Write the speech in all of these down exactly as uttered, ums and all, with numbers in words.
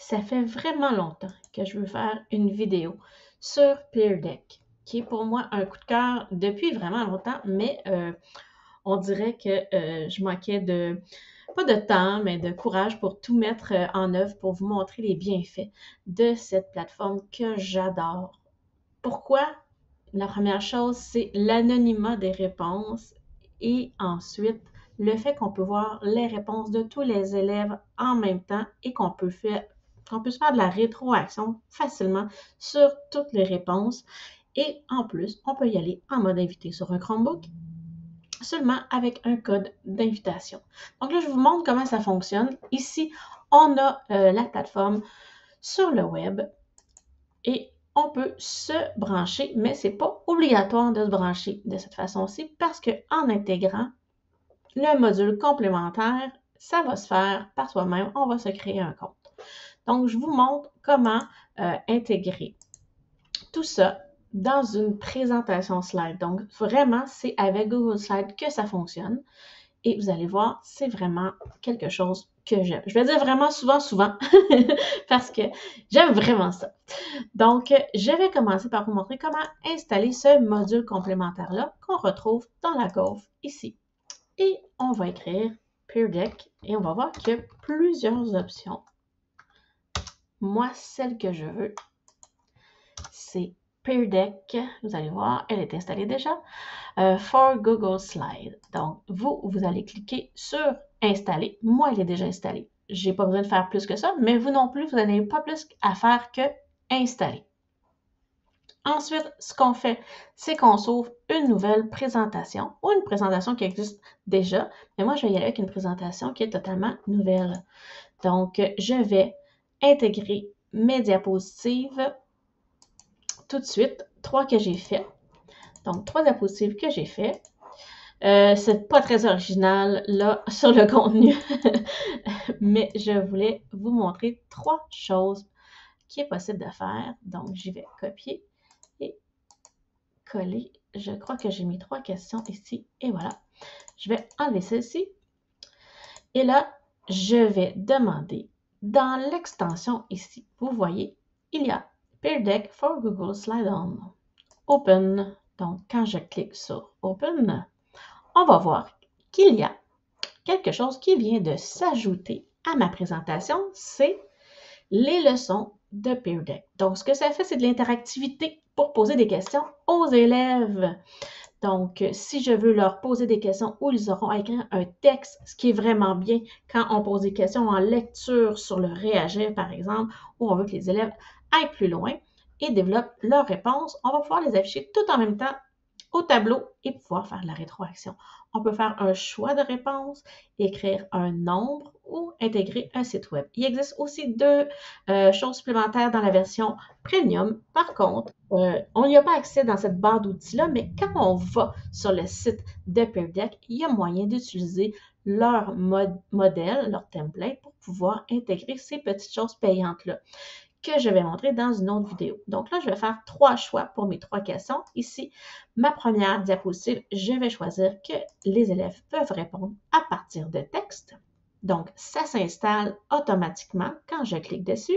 Ça fait vraiment longtemps que je veux faire une vidéo sur Peer Deck, qui est pour moi un coup de cœur depuis vraiment longtemps, mais euh, on dirait que euh, je manquais de, pas de temps, mais de courage pour tout mettre euh, en œuvre pour vous montrer les bienfaits de cette plateforme que j'adore. Pourquoi? La première chose, c'est l'anonymat des réponses et ensuite le fait qu'on peut voir les réponses de tous les élèves en même temps et qu'on peut faire qu'on peut se faire de la rétroaction facilement sur toutes les réponses. Et en plus, on peut y aller en mode invité sur un Chromebook seulement avec un code d'invitation. Donc là, je vous montre comment ça fonctionne. Ici, on a euh, la plateforme sur le web et on peut se brancher, mais ce n'est pas obligatoire de se brancher de cette façon-ci parce qu'en intégrant le module complémentaire, ça va se faire par soi-même. On va se créer un compte. Donc, je vous montre comment euh, intégrer tout ça dans une présentation slide. Donc, vraiment, c'est avec Google Slides que ça fonctionne. Et vous allez voir, c'est vraiment quelque chose que j'aime. Je vais dire vraiment souvent, souvent, parce que j'aime vraiment ça. Donc, je vais commencer par vous montrer comment installer ce module complémentaire-là qu'on retrouve dans la gaufre ici. Et on va écrire Peer Deck et on va voir qu'il y a plusieurs options. Moi, celle que je veux, c'est Peer Deck. Vous allez voir, elle est installée déjà. Euh, for Google Slide. Donc, vous, vous allez cliquer sur Installer. Moi, elle est déjà installée. Je n'ai pas besoin de faire plus que ça, mais vous non plus, vous n'avez pas plus à faire que Installer. Ensuite, ce qu'on fait, c'est qu'on s'ouvre une nouvelle présentation ou une présentation qui existe déjà. Mais moi, je vais y aller avec une présentation qui est totalement nouvelle. Donc, je vais intégrer mes diapositives tout de suite, trois que j'ai fait. Donc, trois diapositives que j'ai fait. Euh, c'est pas très original là sur le contenu, mais je voulais vous montrer trois choses qui est possible de faire. Donc, j'y vais copier et coller. Je crois que j'ai mis trois questions ici et voilà. Je vais enlever celle-ci et là, je vais demander dans l'extension ici, vous voyez, il y a Peer Deck for Google Slide On. Open. Donc, quand je clique sur Open, on va voir qu'il y a quelque chose qui vient de s'ajouter à ma présentation, c'est les leçons de Peer Deck. Donc, ce que ça fait, c'est de l'interactivité pour poser des questions aux élèves. Donc, si je veux leur poser des questions où ils auront à écrire un texte, ce qui est vraiment bien quand on pose des questions en lecture sur le réagir, par exemple, où on veut que les élèves aillent plus loin et développent leurs réponses, on va pouvoir les afficher tout en même temps au tableau et pouvoir faire de la rétroaction. On peut faire un choix de réponse, écrire un nombre ou intégrer un site web. Il existe aussi deux euh, choses supplémentaires dans la version premium. Par contre, euh, on n'y a pas accès dans cette barre d'outils-là, mais quand on va sur le site de Peer Deck, il y a moyen d'utiliser leur mode, modèle, leur template pour pouvoir intégrer ces petites choses payantes-là que je vais montrer dans une autre vidéo. Donc là, je vais faire trois choix pour mes trois questions. Ici, ma première diapositive, je vais choisir que les élèves peuvent répondre à partir de texte. Donc, ça s'installe automatiquement quand je clique dessus.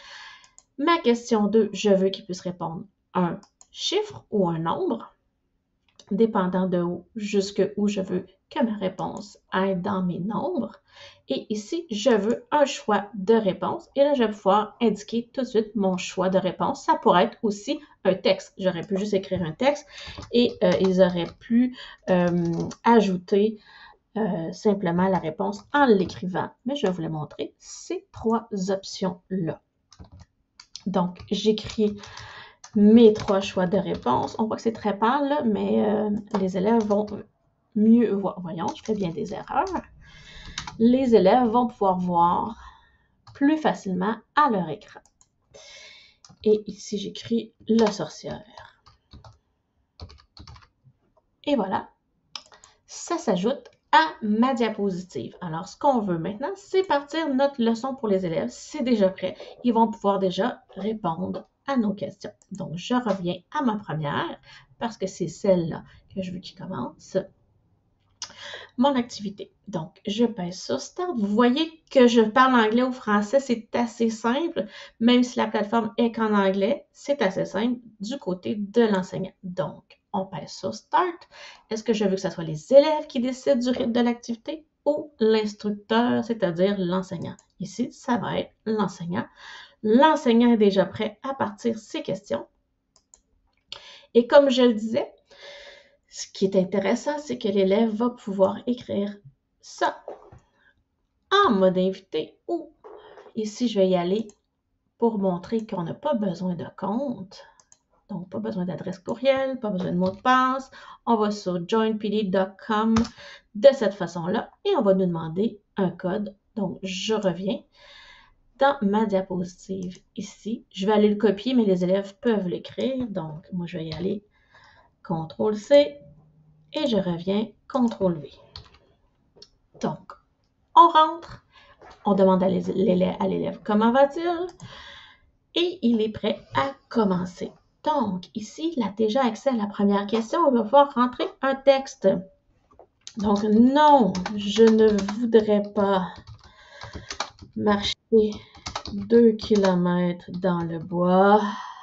Ma question deux, je veux qu'ils puissent répondre un chiffre ou un nombre, dépendant de où, jusque où je veux que ma réponse aille dans mes nombres. Et ici, je veux un choix de réponse. Et là, je vais pouvoir indiquer tout de suite mon choix de réponse. Ça pourrait être aussi un texte. J'aurais pu juste écrire un texte et euh, ils auraient pu euh, ajouter euh, simplement la réponse en l'écrivant. Mais je vais vous les montrer ces trois options-là. Donc, j'écris mes trois choix de réponse. On voit que c'est très pâle, là, mais euh, les élèves vont mieux voir. Voyons, je fais bien des erreurs. Les élèves vont pouvoir voir plus facilement à leur écran. Et ici, j'écris la sorcière. Et voilà, ça s'ajoute à ma diapositive. Alors, ce qu'on veut maintenant, c'est partir notre leçon pour les élèves. C'est déjà prêt. Ils vont pouvoir déjà répondre à nos questions. Donc, je reviens à ma première parce que c'est celle-là que je veux qu'ils commencent. Mon activité. Donc, je pèse sur Start. Vous voyez que je parle anglais ou français, c'est assez simple. Même si la plateforme est qu'en anglais, c'est assez simple du côté de l'enseignant. Donc, on pèse sur Start. Est-ce que je veux que ce soit les élèves qui décident du rythme de l'activité ou l'instructeur, c'est-à-dire l'enseignant? Ici, ça va être l'enseignant. L'enseignant est déjà prêt à partir ses questions. Et comme je le disais, ce qui est intéressant, c'est que l'élève va pouvoir écrire ça en mode invité ou ici, je vais y aller pour montrer qu'on n'a pas besoin de compte. Donc, pas besoin d'adresse courriel, pas besoin de mot de passe. On va sur join p d point com de cette façon-là et on va nous demander un code. Donc, je reviens dans ma diapositive ici. Je vais aller le copier, mais les élèves peuvent l'écrire. Donc, moi, je vais y aller contrôle C et je reviens contrôle V. Donc, on rentre, on demande à l'élève comment va-t-il et il est prêt à commencer. Donc, ici, il a déjà accès à la première question. On va pouvoir rentrer un texte. Donc, non, je ne voudrais pas marcher deux kilomètres dans le bois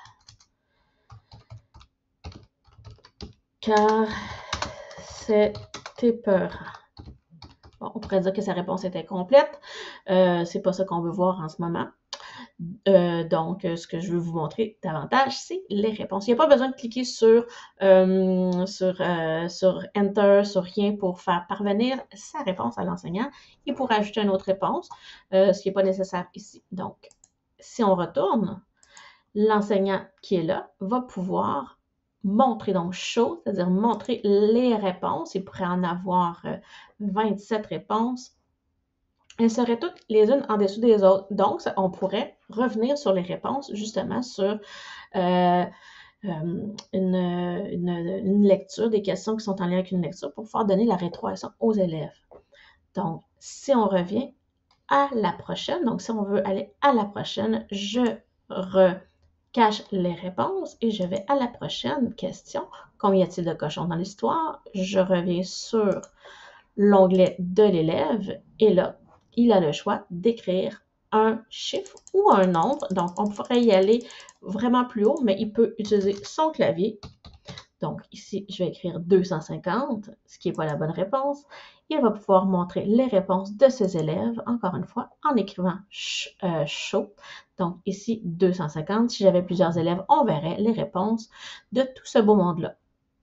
car c'est épeurant. Bon, on pourrait dire que sa réponse était complète. Euh, c'est pas ça qu'on veut voir en ce moment. Euh, donc, ce que je veux vous montrer davantage, c'est les réponses. Il n'y a pas besoin de cliquer sur, euh, sur, euh, sur Enter, sur rien pour faire parvenir sa réponse à l'enseignant et pour ajouter une autre réponse, euh, ce qui n'est pas nécessaire ici. Donc, si on retourne, l'enseignant qui est là va pouvoir montrer, donc show, c'est-à-dire montrer les réponses. Il pourrait en avoir euh, vingt-sept réponses. Elles seraient toutes les unes en dessous des autres. Donc, ça, on pourrait revenir sur les réponses, justement, sur euh, euh, une, une, une lecture, des questions qui sont en lien avec une lecture pour pouvoir donner la rétroaction aux élèves. Donc, si on revient à la prochaine, donc si on veut aller à la prochaine, je recache les réponses et je vais à la prochaine question. Combien y a-t-il de cochons dans l'histoire? Je reviens sur l'onglet de l'élève et là, il a le choix d'écrire un chiffre ou un nombre. Donc, on pourrait y aller vraiment plus haut, mais il peut utiliser son clavier. Donc, ici, je vais écrire deux cent cinquante, ce qui n'est pas la bonne réponse. Il va pouvoir montrer les réponses de ses élèves, encore une fois, en écrivant ch euh, show. Donc, ici, deux cent cinquante. Si j'avais plusieurs élèves, on verrait les réponses de tout ce beau monde-là.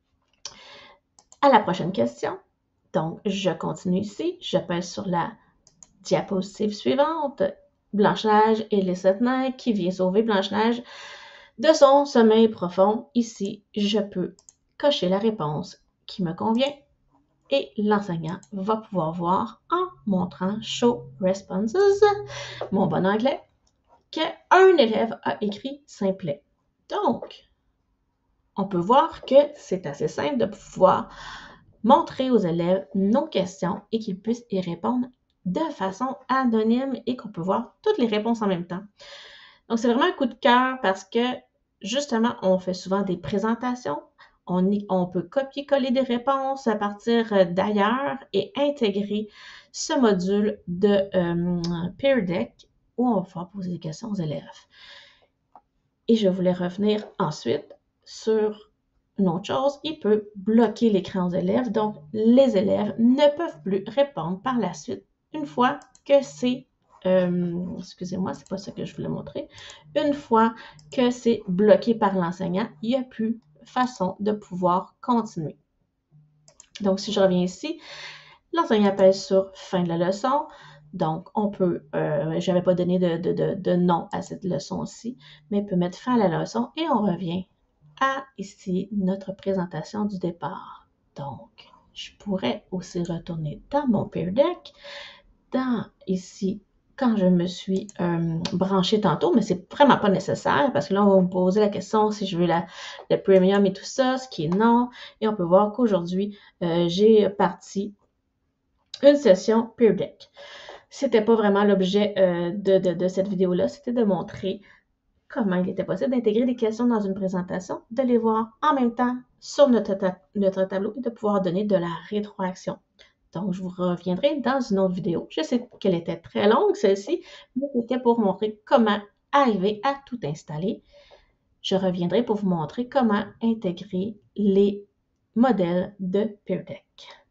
À la prochaine question. Donc, je continue ici. Je pèse sur la diapositive suivante. Blanche-Neige et les sept neiges qui vient sauver Blanche-Neige de son sommeil profond. Ici, je peux cocher la réponse qui me convient et l'enseignant va pouvoir voir en montrant Show Responses, mon bon anglais, qu'un élève a écrit simplet. Donc, on peut voir que c'est assez simple de pouvoir montrer aux élèves nos questions et qu'ils puissent y répondre de façon anonyme et qu'on peut voir toutes les réponses en même temps. Donc, c'est vraiment un coup de cœur parce que, justement, on fait souvent des présentations. On, y, on peut copier-coller des réponses à partir d'ailleurs et intégrer ce module de euh, Peer Deck où on va pouvoir poser des questions aux élèves. Et je voulais revenir ensuite sur une autre chose, il peut bloquer l'écran aux élèves, donc les élèves ne peuvent plus répondre par la suite une fois que c'est, euh, excusez-moi, c'est pas ça que je voulais montrer, une fois que c'est bloqué par l'enseignant, il n'y a plus façon de pouvoir continuer. Donc, si je reviens ici, l'enseignant pèse sur fin de la leçon. Donc, on peut, euh, je n'avais pas donné de, de, de, de nom à cette leçon-ci, mais il peut mettre fin à la leçon et on revient à ici notre présentation du départ. Donc, je pourrais aussi retourner dans mon Peer Deck, dans ici, quand je me suis euh, branchée tantôt, mais c'est vraiment pas nécessaire parce que là, on va me poser la question si je veux la, le premium et tout ça, ce qui est non. Et on peut voir qu'aujourd'hui, euh, j'ai parti une session Peer Deck. C'était pas vraiment l'objet euh, de, de, de cette vidéo-là, c'était de montrer comment il était possible d'intégrer des questions dans une présentation, de les voir en même temps sur notre, ta notre tableau et de pouvoir donner de la rétroaction. Donc, je vous reviendrai dans une autre vidéo. Je sais qu'elle était très longue, celle-ci, mais c'était pour montrer comment arriver à tout installer. Je reviendrai pour vous montrer comment intégrer les modèles de Peer Deck.